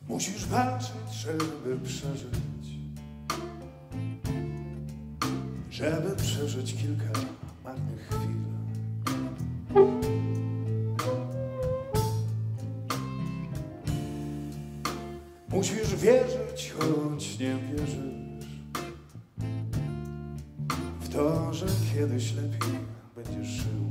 Musisz walczyć, żeby przeżyć, żeby przeżyć kilka marnych chwil. Musisz wierzyć, choć nie wierzysz w to, że kiedyś lepiej będziesz żył.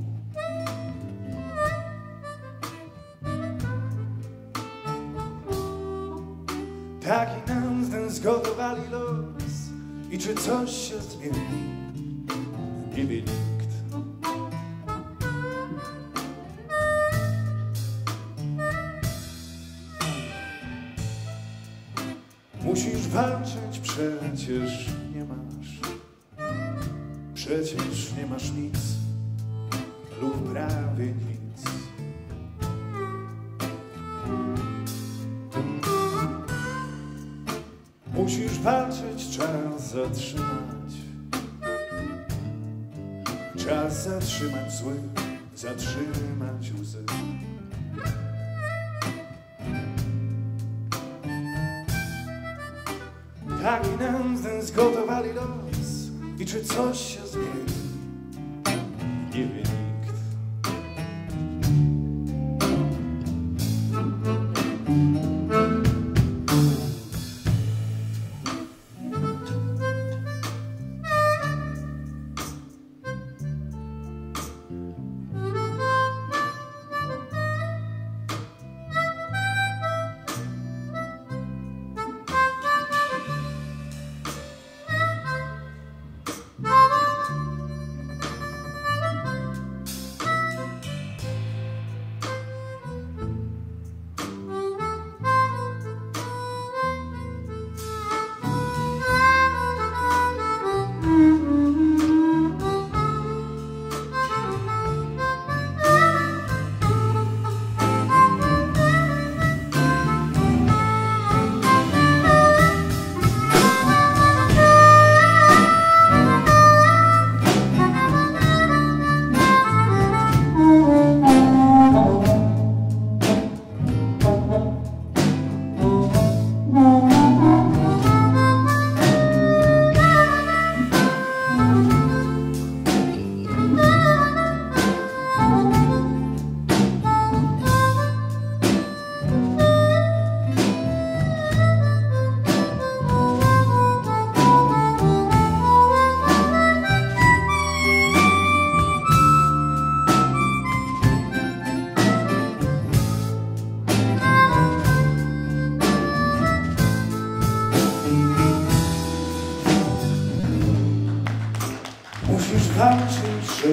Taki nam ten zgotowali los i czy coś się zmieni, nie wie nikt. Musisz walczyć, przecież nie masz nic lub prawie nic. Musisz walczyć, czas zatrzymać zły, zatrzymać łzy. Taki nam ten zgotowali los i czy coś się zmieni, nie wie nikt. Musisz walczyć,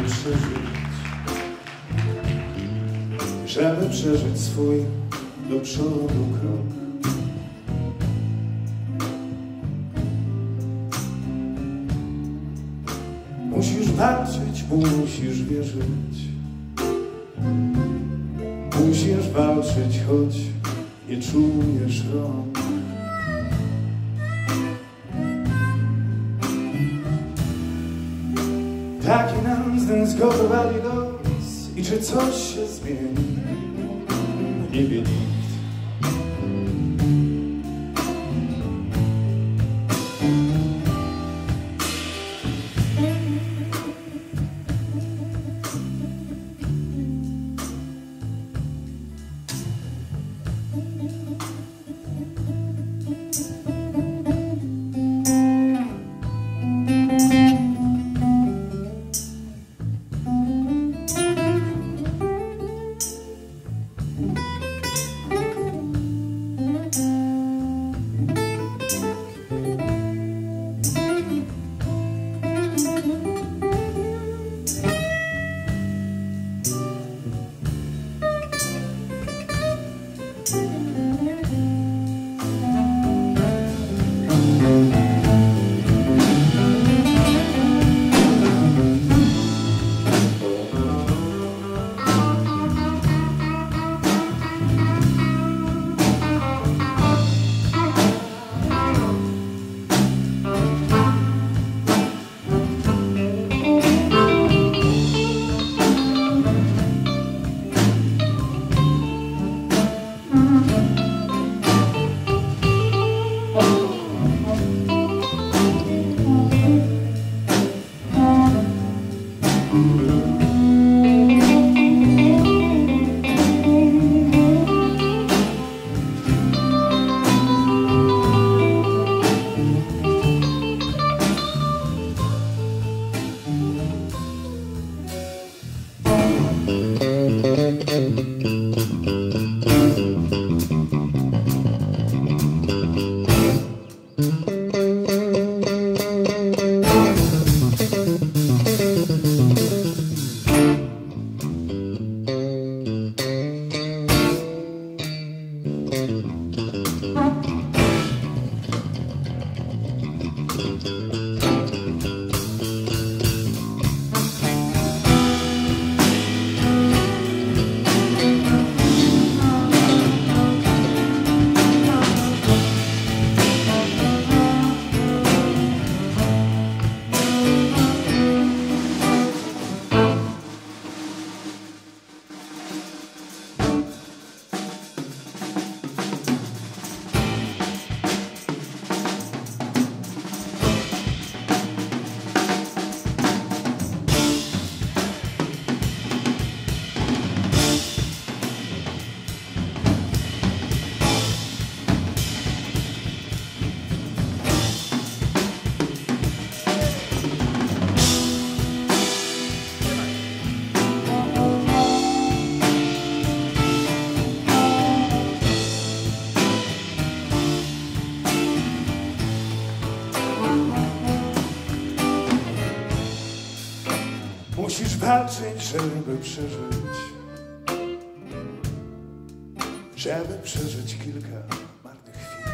żeby przeżyć swój do przodu krok. Musisz walczyć, musisz wierzyć, musisz walczyć, choć nie czujesz rąk. Taki nam ten zgotowali los i czy coś się zmieni, nie wie nikt. walczyć, żeby przeżyć. Żeby przeżyć kilka marnych chwil.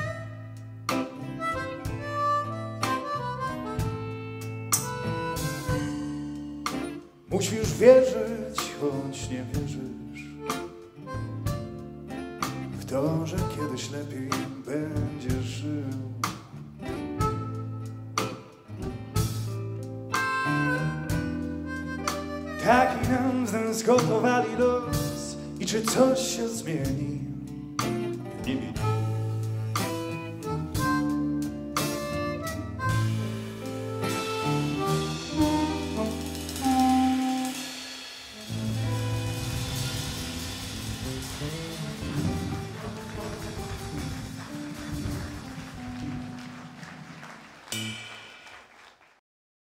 Musisz wierzyć, choć nie wierzysz w to, że kiedyś lepiej będziesz żył. Taki nam zgotowali los i czy coś się zmieni? Nie.